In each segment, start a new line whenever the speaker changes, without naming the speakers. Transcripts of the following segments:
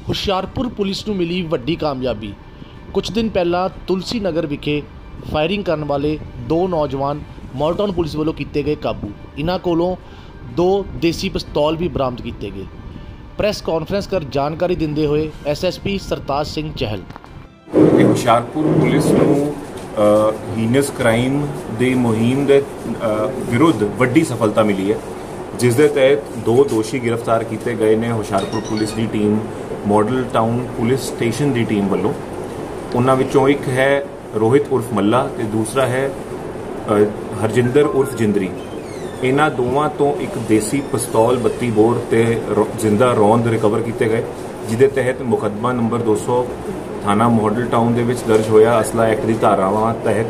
Hoshiarpur police ਨੂੰ ਮਿਲੀ ਵੱਡੀ ਕਾਮਯਾਬੀ। ਕੁਝ ਦਿਨ ਪਹਿਲਾਂ ਤੁਲਸੀ ਨਗਰ ਵਿਖੇ ਫਾਇਰਿੰਗ ਕਰਨ ਵਾਲੇ ਦੋ ਨੌਜਵਾਨ ਮਾਲਟਾਊਨ ਪੁਲਿਸ ਵੱਲੋਂ ਕੀਤੇ ਗਏ ਕਾਬੂ। इन्हां कोलों दो देसी पिस्तौल भी बरामद किए गए। प्रेस कॉन्फ्रेंस कर जानकारी देंदे हुए SSP सरताज सिंह चहल
ਹੁਸ਼ਿਆਰਪੁਰ ਪੁਲਿਸ ਨੂੰ ਹੀਨਸ ਕ੍ਰਾइम ਦੀ ਮੁਹਿੰਮ ਦੇ ਵਿਰੁੱਧ ਵੱਡੀ ਸਫਲਤਾ ਮਿਲੀ ਹੈ, ਜਿਸ ਦੇ ਤਹਿਤ ਦੋ ਦੋਸ਼ੀ गिरफ्तार किए गए ने। ਹੁਸ਼ਿਆਰਪੁਰ ਪੁਲਿਸ ਦੀ team model town police station की टीम वालों उन्हां विचों एक है रोहित उर्फ मल्ला ते दूसरा है हरजिंदर उर्फ जिंदरी। इन्हां दोवां तो एक देसी पिस्तौल 32 बोर ते जिंदा रौंद रिकवर किए गए, जिहदे तहत मुकदमा नंबर 200 थाना मॉडल टाउन दे विच दर्ज होया। असला एक्ट की धारावां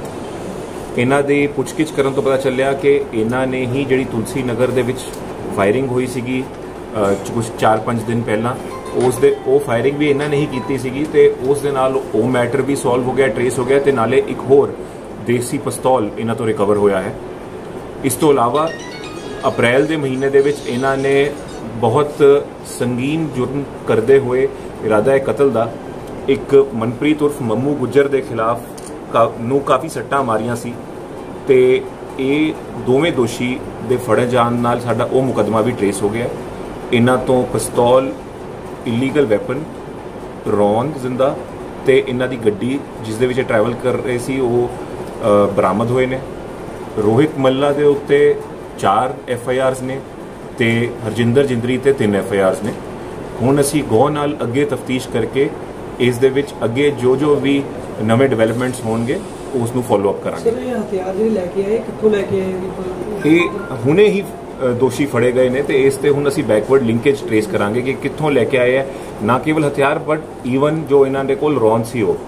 तहत इन्हां दी पुछगिछ करन तो पता चलिया कि इन्हां ने ही जिहड़ी तुलसी नगर दे विच फायरिंग हुई सीगी कुछ 4-5 दिन पहला, उस दे वो फायरिंग भी इन्हां ने ही कीती सीगी ते उस दे नाल वो मैटर भी सॉल्व हो गया, ट्रेस हो गया ते नाले एक होर देसी पिस्तौल इन्हां तो रिकवर होया है। इस तो इलावा अप्रैल के महीने दे विच इन्हां ने बहुत संगीन जुर्म करते हुए इरादा कतल का एक मनप्रीत उर्फ मम्मू गुज्जर के खिलाफ काफ़ी सट्टां मारियां सी ते ये दोवें दोषी दे फड़े जाण नाल साडा वो मुकदमा भी ट्रेस हो गया। इन्हां तो पिस्तौल, इलीगल वैपन, रौंद जिंदा ते इन्हां दी गड्डी जिस दे विच ट्रैवल कर रहे सी वो बरामद होए ने। रोहित मल्ला दे उत्ते 4 FIRs ने ते हरजिंदर जिंदरी ते 3 FIRs ने। हुण असीं गौर नाल अगे तफ्तीश करके इस दे विच अगे जो भी नवे डिवेलपमेंट्स होणगे उस नूं फॉलो अप करांगे।
सर ये हथियार जो लैके आए कित्थों लैके आए?
ये हुणे ही दोषी फड़े गए ने ते इस ते हुण असीं बैकवर्ड लिंकेज ट्रेस करांगे कि कित्थों लैके आए है, ना केवल हथियार बट ईवन जो इन्हां दे कोल रौंद सी हो।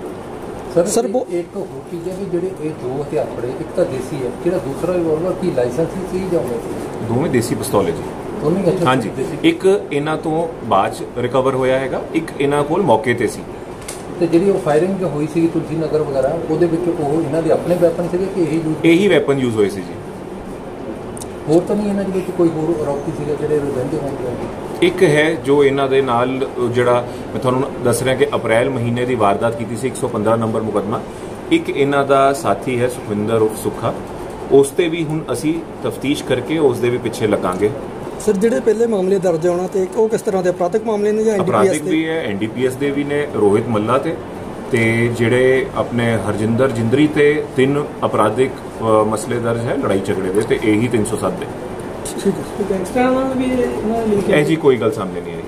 सर वो एक हो चीज़ है कि ਜਿਹੜੇ ਇਹ ਦੋ ਹਥਿਆਰ ਫੜੇ, ਇੱਕ ਤਾਂ ਦੇਸੀ ਹੈ, ਜਿਹੜਾ ਦੂਸਰਾ ਰਿਵਾਲਵਰ ਕੀ ਲਾਇਸੈਂਸੀ ਸੀ ਜਾਂ
ਦੋਵੇਂ ਦੇਸੀ ਪਿਸਤੌਲ ਹੈ ਜੀ।
ਦੋਨੇ ਅੱਛਾ
ਹਾਂਜੀ, ਇੱਕ ਇਹਨਾਂ ਤੋਂ ਬਾਅਦ ਚ ਰਿਕਵਰ ਹੋਇਆ ਹੈਗਾ, ਇੱਕ ਇਹਨਾਂ ਕੋਲ ਮੌਕੇ ਤੇ ਸੀ।
ਤੇ ਜਿਹੜੀ ਉਹ ਫਾਇਰਿੰਗ ਜੋ ਹੋਈ ਸੀ ਤੁਲਸੀ ਨਗਰ ਵਗੈਰਾ ਉਹਦੇ ਵਿੱਚ ਉਹ ਇਹਨਾਂ ਦੇ ਆਪਣੇ ਵੈਪਨ ਸੀਗੇ ਕਿ ਇਹੀ
ਵੈਪਨ ਯੂਜ਼ ਹੋਏ ਸੀ ਜੀ।
ਹੋਰ ਤਾਂ ਨਹੀਂ ਇਹਨਾਂ ਦੇ ਵਿੱਚ ਕੋਈ ਹੋਰ ਆਰੋਪੀ ਸੀਗੇ ਜਿਹੜੇ ਰਹਿੰਦੇ ਹੋਣਗੇ? एक है
जो इन्हां दे नाल जिहड़ा मैं तुहानूं दस रहा कि अप्रैल महीने की वारदात की सी 115 नंबर मुकदमा। एक इन्हां दा साथी है सुखविंदर उर्फ सुखा, उस ते भी हुण असीं तफ्तीश करके उस दे भी पिछे लगांगे।
सर जिहड़े पहले मामले दर्ज होना ते वो किस तरह के अपराधिक मामले ने?
अपराधिक भी है, NDPS दे भी ने रोहित मल्ला ते जिहड़े अपने हरजिंदर जिंदरी ते 3 अपराधिक मसले दर्ज है लड़ाई झगड़े दे ते यही 307 दे।
गैंगस्टर भी
ऐसी कोई गल सामने नहीं है।